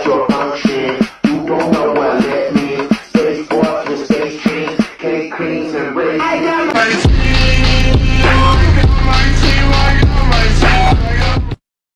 your function. You don't know what let me. Space force with space dreams, cake creams and raisins.